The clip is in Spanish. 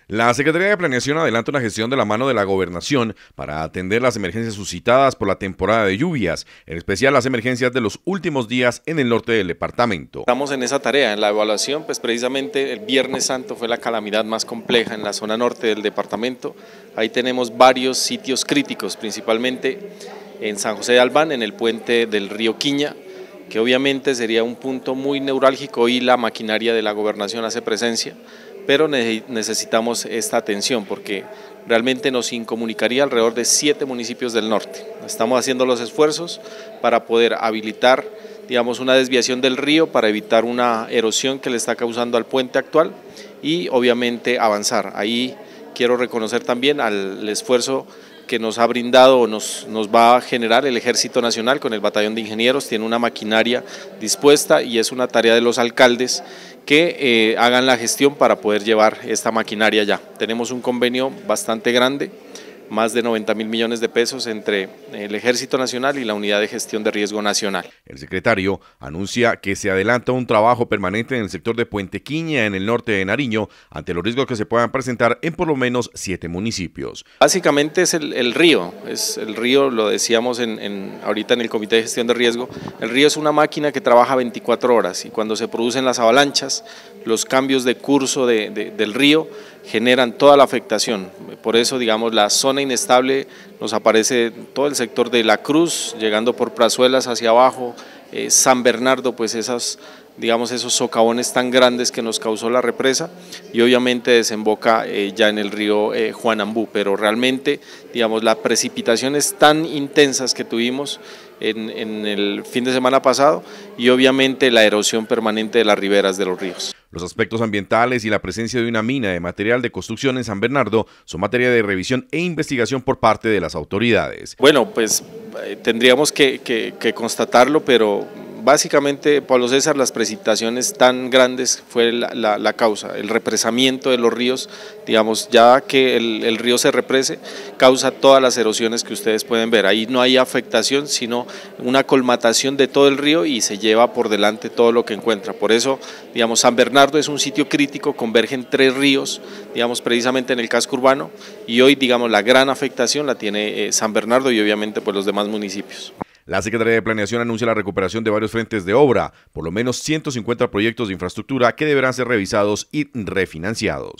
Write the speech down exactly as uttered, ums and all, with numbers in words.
La Secretaría de Planeación adelanta una gestión de la mano de la Gobernación para atender las emergencias suscitadas por la temporada de lluvias, en especial las emergencias de los últimos días en el norte del departamento. Estamos en esa tarea, en la evaluación, pues precisamente el Viernes Santo fue la calamidad más compleja en la zona norte del departamento. Ahí tenemos varios sitios críticos, principalmente en San José de Albán, en el puente del río Quiña, que obviamente sería un punto muy neurálgico y la maquinaria de la Gobernación hace presencia, pero necesitamos esta atención porque realmente nos incomunicaría alrededor de siete municipios del norte. Estamos haciendo los esfuerzos para poder habilitar, digamos, una desviación del río para evitar una erosión que le está causando al puente actual y obviamente avanzar. Ahí quiero reconocer también al esfuerzo que nos ha brindado o nos, nos va a generar el Ejército Nacional con el Batallón de Ingenieros. Tiene una maquinaria dispuesta y es una tarea de los alcaldes que eh, hagan la gestión para poder llevar esta maquinaria allá. Tenemos un convenio bastante grande, más de noventa mil millones de pesos entre el Ejército Nacional y la Unidad de Gestión de Riesgo Nacional. El secretario anuncia que se adelanta un trabajo permanente en el sector de Puente Quiña, en el norte de Nariño, ante los riesgos que se puedan presentar en por lo menos siete municipios. Básicamente es el, el río, es el río, lo decíamos en, en, ahorita en el Comité de Gestión de Riesgo, el río es una máquina que trabaja veinticuatro horas y cuando se producen las avalanchas, los cambios de curso de, de, del río generan toda la afectación. Por eso, digamos, la zona inestable nos aparece todo el sector de La Cruz, llegando por Prazuelas hacia abajo, eh, San Bernardo, pues esas, digamos, esos socavones tan grandes que nos causó la represa y obviamente desemboca eh, ya en el río eh, Juanambú, pero realmente, digamos, las precipitaciones tan intensas que tuvimos en, en el fin de semana pasado y obviamente la erosión permanente de las riberas de los ríos. Los aspectos ambientales y la presencia de una mina de material de construcción en San Bernardo son materia de revisión e investigación por parte de las autoridades. Bueno, pues eh, tendríamos que, que, que constatarlo, pero básicamente, Pablo César, las precipitaciones tan grandes fue la, la, la causa, el represamiento de los ríos, digamos, ya que el, el río se represe, causa todas las erosiones que ustedes pueden ver. Ahí no hay afectación, sino una colmatación de todo el río y se lleva por delante todo lo que encuentra. Por eso, digamos, San Bernardo es un sitio crítico, convergen tres ríos, digamos, precisamente en el casco urbano, y hoy, digamos, la gran afectación la tiene eh, San Bernardo y obviamente pues los demás municipios. La Secretaría de Planeación anuncia la recuperación de varios frentes de obra, por lo menos ciento cincuenta proyectos de infraestructura que deberán ser revisados y refinanciados.